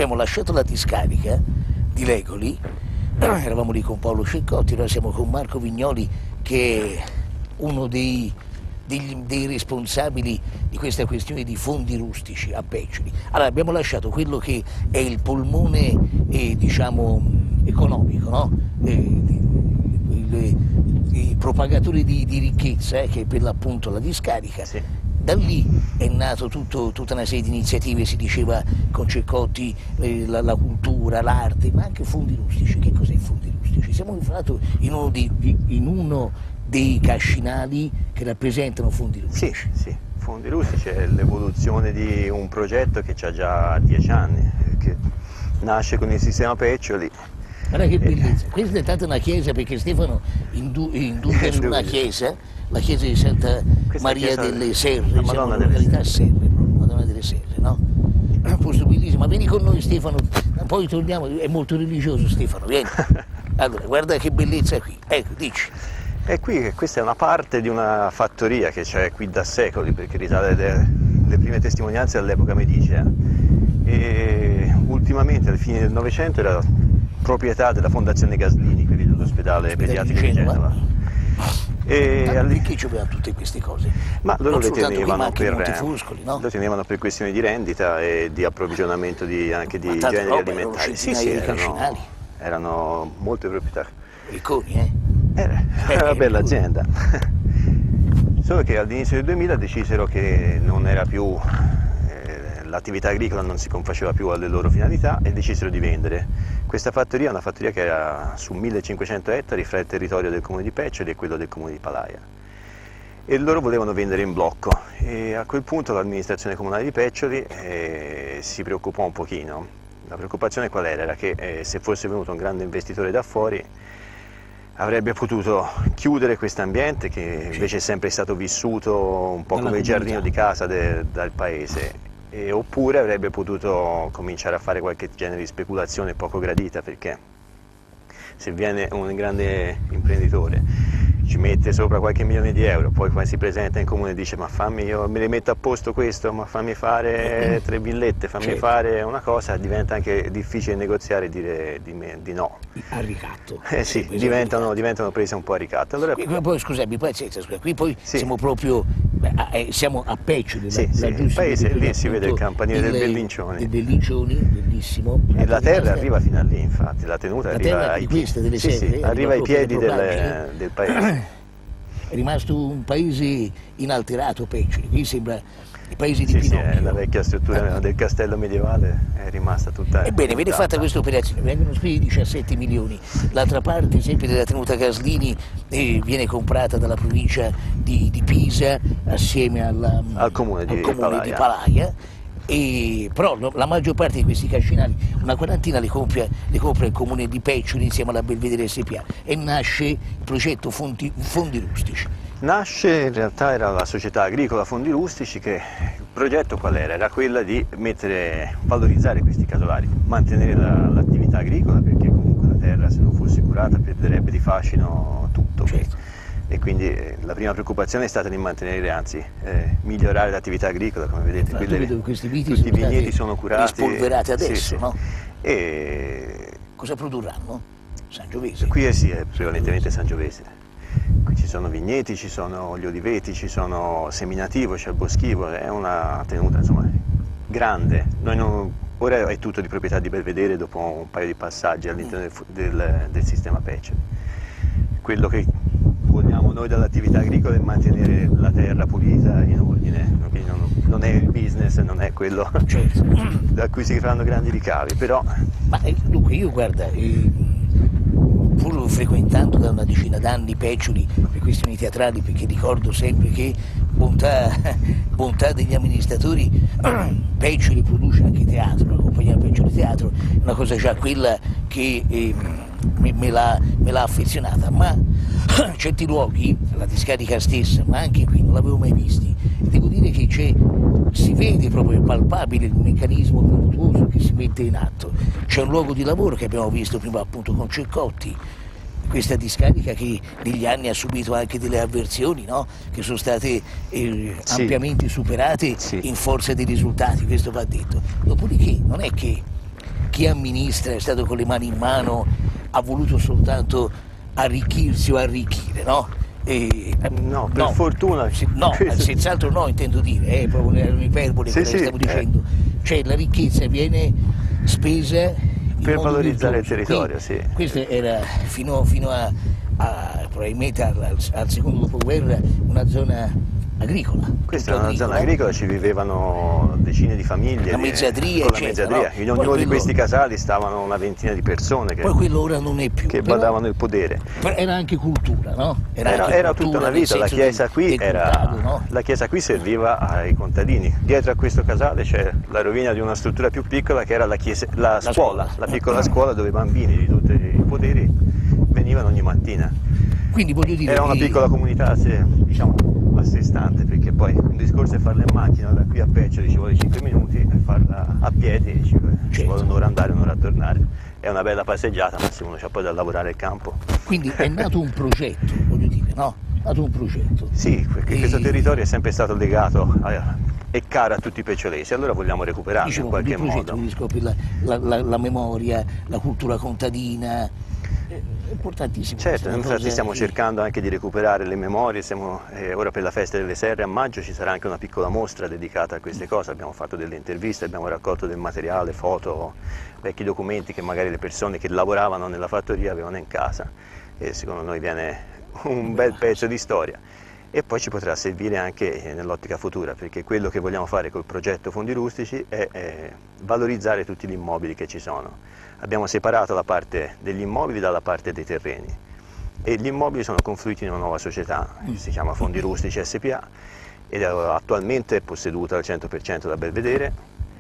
abbiamo lasciato la discarica di Legoli, eravamo lì con Paolo Ceccotti, ora siamo con Marco Vignoli, che è uno dei responsabili di questa questione di fondi rustici a Peccioli. Allora abbiamo lasciato quello che è il polmone diciamo economico, no? I propagatori di ricchezza, che è per l'appunto la discarica. Sì. Da lì è nato tutta una serie di iniziative, si diceva con Ceccotti la cultura, l'arte, ma anche fondi rustici. Che cos'è fondi rustici? Siamo infilati in uno dei cascinali che rappresentano fondi rustici. Sì, fondi rustici è l'evoluzione di un progetto che ha già 10 anni, che nasce con il sistema Peccioli. Guarda che bellezza, questa è stata una chiesa, perché Stefano indugia su una chiesa, la chiesa di Santa Maria delle Serre, siamo in località Serre, Madonna delle Serre, no? Un posto bellissimo, ma vieni con noi Stefano, poi torniamo, è molto religioso Stefano, vieni. Allora, guarda che bellezza qui, ecco, dici. E qui, questa è una parte di una fattoria che c'è qui da secoli, perché risale le prime testimonianze all'epoca medicea. E ultimamente, alla fine del Novecento, era proprietà della Fondazione Gaslini, quindi dell'ospedale pediatrico di Genova. Perché c'avevano tutte queste cose? Ma loro non le tenevano no? Lo tenevano per questioni di rendita e di approvvigionamento anche di generi alimentari. Sì, erano molte proprietà. Ricconi, Era una bella azienda. Solo che all'inizio del 2000 decisero che non era più l'attività agricola non si confaceva più alle loro finalità e decisero di vendere. Questa fattoria è una fattoria che era su 1500 ettari fra il territorio del comune di Peccioli e quello del comune di Palaia. E loro volevano vendere in blocco e a quel punto l'amministrazione comunale di Peccioli si preoccupò un pochino. La preoccupazione qual era? Era che se fosse venuto un grande investitore da fuori avrebbe potuto chiudere questo ambiente che invece è sempre stato vissuto un po' come il giardino di casa dal paese. Oppure avrebbe potuto cominciare a fare qualche genere di speculazione poco gradita, perché se viene un grande imprenditore ci mette sopra qualche milione di euro, poi quando si presenta in comune dice ma fammi, io me le metto a posto questo, ma fammi fare 3 villette, fammi fare una cosa, diventa anche difficile negoziare e dire di no. A ricatto. Sì, diventano prese un po' a ricatto. Allora, poi scusami, qui poi siamo proprio, siamo a Peccioli, il paese, lì si vede il campanile del Bellincioni. Del Bellincioni, bellissimo. E la terra arriva fino a lì, infatti, la tenuta arriva ai piedi. Arriva ai piedi del paese. È rimasto un paese inalterato Peccioli, qui sembra il paese di Pinocchio. La vecchia struttura del castello medievale è rimasta tutta. Ebbene, viene fatta questa operazione, vengono spesi 17 milioni, l'altra parte, sempre della tenuta Gaslini, viene comprata dalla provincia di Pisa assieme al comune di Palaia. Però la maggior parte di questi cascinali, una quarantina le compra il comune di Peccioli insieme alla Belvedere SPA e nasce il progetto Fondi Rustici. Nasce, in realtà era la società agricola Fondi Rustici, che il progetto qual era? Era quella di valorizzare questi casolari, mantenere l'attività agricola, perché comunque la terra, se non fosse curata, perderebbe di fascino tutto. Certo. E quindi la prima preoccupazione è stata di mantenere, anzi migliorare l'attività agricola, come vedete. Questi viti tutti i vigneti sono curati. Rispolverati adesso, sì. No? E cosa produrranno? Sangiovese? Qui è prevalentemente Sangiovese. Qui ci sono vigneti, ci sono gli oliveti, ci sono seminativo, c'è il boschivo, è una tenuta insomma grande. Ora è tutto di proprietà di Belvedere dopo un paio di passaggi all'interno del sistema Peccioli. Quello che vogliamo noi dall'attività agricola è mantenere la terra pulita in ordine, non è il business, non è quello da cui si fanno grandi ricavi, però. Ma dunque io guarda, pur frequentando da una decina d'anni Peccioli per questioni teatrali, perché ricordo sempre che bontà degli amministratori, Peccioli produce anche teatro, la compagnia Peccioli Teatro, una cosa già quella che me l'ha affezionata, ma certi luoghi, la discarica stessa, ma anche qui non l'avevo mai visti, e devo dire che si vede proprio palpabile il meccanismo virtuoso che si mette in atto. C'è un luogo di lavoro che abbiamo visto prima appunto con Ceccotti, questa discarica che negli anni ha subito anche delle avversioni, no? Che sono state ampiamente superate in forza dei risultati, questo va detto. Dopodiché non è che chi amministra è stato con le mani in mano, ha voluto soltanto arricchirsi o arricchire, no? No, per fortuna. No, senz'altro no, intendo dire, è proprio un'iperbole quello che stiamo dicendo. Cioè la ricchezza viene spesa per valorizzare il territorio, sì. Questo era fino a probabilmente al secondo dopoguerra una zona agricola. Questa era una zona agricola, ci vivevano decine di famiglie. La mezzadria, con la mezzadria. No? In ognuno di questi casali stavano una ventina di persone poi quello ora non è più, che badavano il podere. Era anche cultura, no? Era tutta una vita, la chiesa qui no? La chiesa qui serviva ai contadini. Dietro a questo casale c'è la rovina di una struttura più piccola che era la scuola, la piccola scuola dove i bambini di tutti i poderi venivano ogni mattina. Quindi voglio dire, era una piccola comunità, diciamo, a sé stante, perché poi un discorso è farla in macchina da qui a Peccioli ci vuole 5 minuti, e farla a piedi ci vuole un'ora andare, un'ora a tornare. È una bella passeggiata, ma se uno c'ha poi da lavorare il campo. Quindi è nato un progetto, voglio dire, no? È nato un progetto. Sì, perché questo territorio è sempre stato legato e caro a tutti i pecciolesi, allora vogliamo recuperarlo in qualche modo. La memoria, la cultura contadina, è importantissimo. Certo, infatti stiamo cercando anche di recuperare le memorie, ora per la festa delle serre a maggio ci sarà anche una piccola mostra dedicata a queste cose, abbiamo fatto delle interviste, abbiamo raccolto del materiale, foto, vecchi documenti che magari le persone che lavoravano nella fattoria avevano in casa e secondo noi viene un bel pezzo di storia. E poi ci potrà servire anche nell'ottica futura, perché quello che vogliamo fare col progetto Fondi Rustici è valorizzare tutti gli immobili che ci sono. Abbiamo separato la parte degli immobili dalla parte dei terreni e gli immobili sono confluiti in una nuova società, che si chiama Fondi Rustici SPA ed attualmente è posseduta al 100% da Belvedere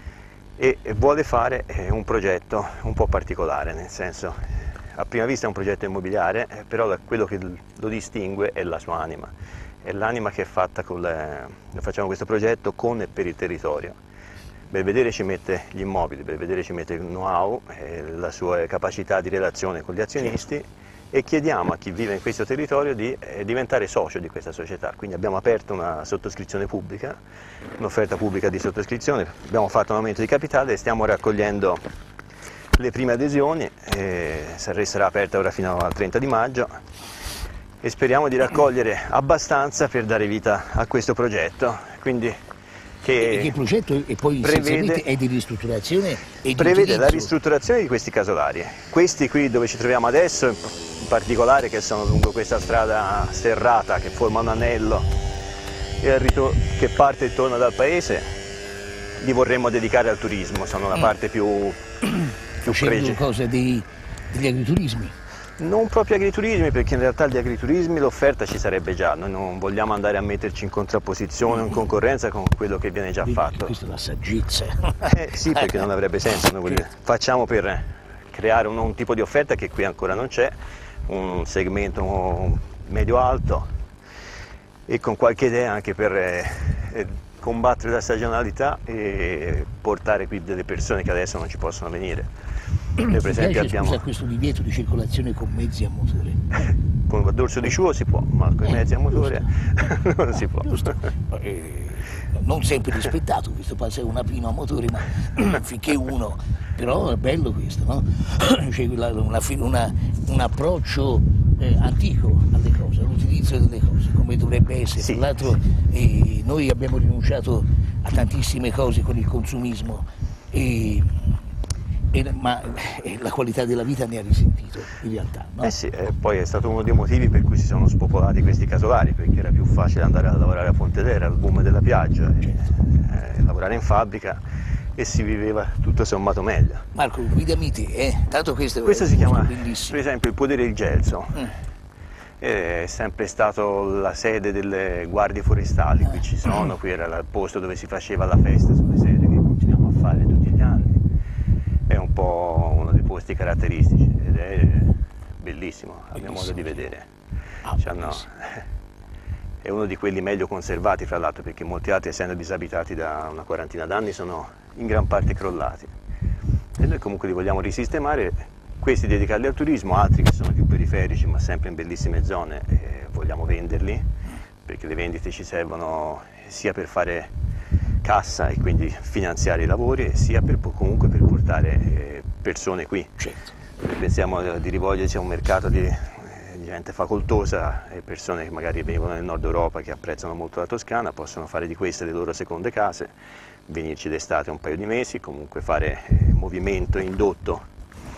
e vuole fare un progetto un po' particolare, nel senso, a prima vista è un progetto immobiliare, però quello che lo distingue è la sua anima. È l'anima che è fatta facciamo questo progetto con e per il territorio. Belvedere ci mette gli immobili, Belvedere ci mette il know-how, la sua capacità di relazione con gli azionisti e chiediamo a chi vive in questo territorio di diventare socio di questa società. Quindi abbiamo aperto una sottoscrizione pubblica, un'offerta pubblica di sottoscrizione, abbiamo fatto un aumento di capitale e stiamo raccogliendo le prime adesioni, sarà aperta ora fino al 30 di maggio e speriamo di raccogliere abbastanza per dare vita a questo progetto. Quindi, che progetto e poi essenzialmente è di ristrutturazione e di prevede la ristrutturazione di questi casolari. Questi qui dove ci troviamo adesso, in particolare, che sono lungo questa strada serrata che forma un anello che parte e torna dal paese, li vorremmo dedicare al turismo, sono la parte più facendo cosa degli agriturismi. Non proprio agriturismi, perché in realtà gli agriturismi l'offerta ci sarebbe già, noi non vogliamo andare a metterci in contrapposizione o in concorrenza con quello che viene già fatto. Questa è la saggezza. Sì, perché non avrebbe senso, noi facciamo per creare un tipo di offerta che qui ancora non c'è, un segmento medio-alto e con qualche idea anche per combattere la stagionalità e portare qui delle persone che adesso non ci possono venire. Noi per esempio abbiamo questo divieto di circolazione con mezzi a motore. Con il dorso di sciuo si può, ma con i mezzi a motore non si può. Non sempre rispettato, questo passa una prima a motore, ma finché uno, però è bello questo, no? C'è un approccio antico alle cose, all'utilizzo delle cose, come dovrebbe essere. Sì, Tra l'altro noi abbiamo rinunciato a tantissime cose con il consumismo, ma la qualità della vita ne ha risentito in realtà, no? Sì, poi è stato uno dei motivi per cui si sono spopolati questi casolari, perché era più facile andare a lavorare a Pontedera, al boom della piaggia, lavorare in fabbrica e si viveva tutto sommato meglio. Marco, guidami te, tanto questo si chiama, bellissimo. per esempio, il podere del Gelso. È sempre stato la sede delle guardie forestali, qui ci sono, qui era il posto dove si faceva la festa sulle sede che continuiamo a fare tutti gli anni. È un po' uno dei posti caratteristici ed è bellissimo a mio modo di vedere. È uno di quelli meglio conservati, fra l'altro, perché molti altri, essendo disabitati da una quarantina d'anni, sono in gran parte crollati. E noi comunque li vogliamo risistemare, questi dedicarli al turismo, altri che sono più periferici ma sempre in bellissime zone, vogliamo venderli, perché le vendite ci servono sia per fare cassa e quindi finanziare i lavori, sia comunque per portare persone qui. Certo. Pensiamo di rivolgersi a un mercato di gente facoltosa e persone che magari vengono nel nord Europa, che apprezzano molto la Toscana, possono fare di queste le loro seconde case, venirci d'estate un paio di mesi, comunque fare movimento indotto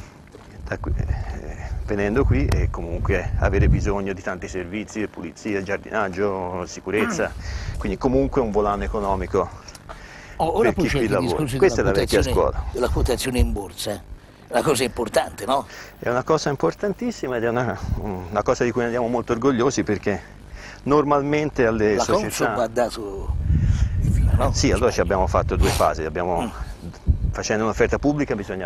venendo qui e comunque avere bisogno di tanti servizi, pulizia, giardinaggio, sicurezza, quindi comunque un volano economico Ora per chi qui lavora. Questa è la vecchia scuola. Della quotazione in borsa, è una cosa importante, no? È una cosa importantissima ed è una cosa di cui andiamo molto orgogliosi, perché normalmente alle la società... Consob ha dato il via, no? Sì, allora ci abbiamo fatto due fasi, facendo un'offerta pubblica bisogna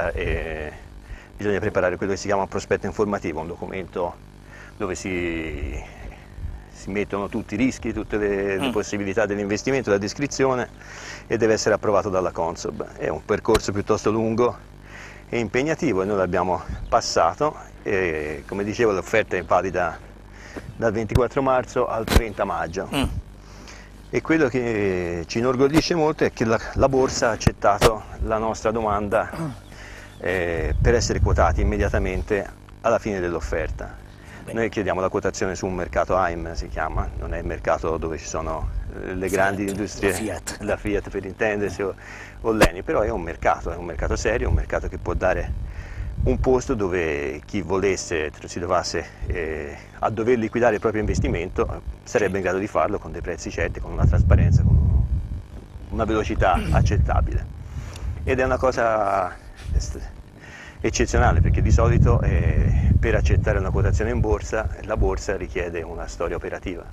preparare quello che si chiama un prospetto informativo, un documento dove si mettono tutti i rischi, tutte le possibilità dell'investimento, la descrizione, e deve essere approvato dalla Consob. È un percorso piuttosto lungo e impegnativo e noi l'abbiamo passato e, come dicevo, l'offerta è valida dal 24 marzo al 30 maggio. E quello che ci inorgoglisce molto è che la borsa ha accettato la nostra domanda per essere quotati immediatamente alla fine dell'offerta. Noi chiediamo la quotazione su un mercato AIM, si chiama, non è il mercato dove ci sono le grandi industrie, la Fiat per intendersi, o l'Eni, però è un mercato serio, un mercato che può dare un posto dove chi volesse, si trovasse a dover liquidare il proprio investimento, sarebbe in grado di farlo con dei prezzi certi, con una trasparenza, con una velocità accettabile. Ed è una cosa eccezionale, perché di solito per accettare una quotazione in borsa la borsa richiede una storia operativa,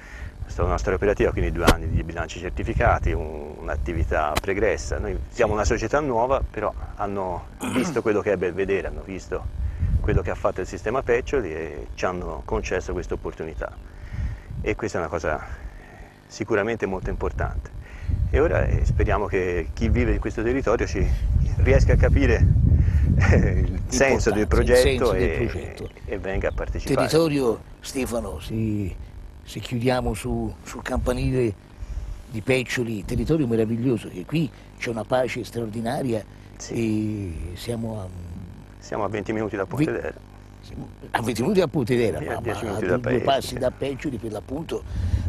quindi 2 anni di bilanci certificati, un'attività pregressa. Noi siamo una società nuova, però hanno visto quello che è Belvedere, hanno visto quello che ha fatto il sistema Peccioli e ci hanno concesso questa opportunità, e questa è una cosa sicuramente molto importante. E ora speriamo che chi vive in questo territorio ci riesca a capire il senso del progetto e venga a partecipare. Il territorio, Stefano, se chiudiamo sul campanile di Peccioli, territorio meraviglioso, che qui c'è una pace straordinaria, e siamo a 20 minuti da Pontedera. A 20 minuti da Pontedera, ma a 2 passi da Peccioli, per l'appunto,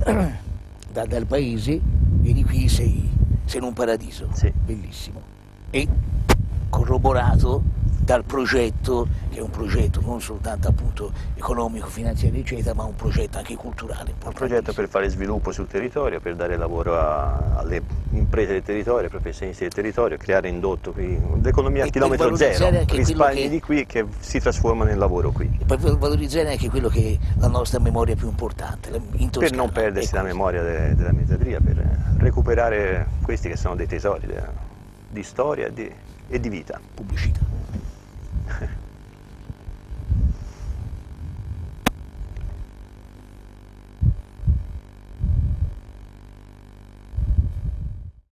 dal paese, e di qui sei in un paradiso, bellissimo, e corroborato dal progetto, che è un progetto non soltanto appunto economico, finanziario eccetera, ma un progetto anche culturale. Un progetto per fare sviluppo sul territorio, per dare lavoro alle imprese del territorio, ai professionisti del territorio, creare indotto qui, l'economia a chilometro zero, risparmi di qui che si trasformano in lavoro qui. E per valorizzare anche quello che è la nostra memoria più importante, in Toscana. Per non perdersi la memoria della mezzadria, per recuperare questi che sono dei tesori di storia e di vita. Pubblicità.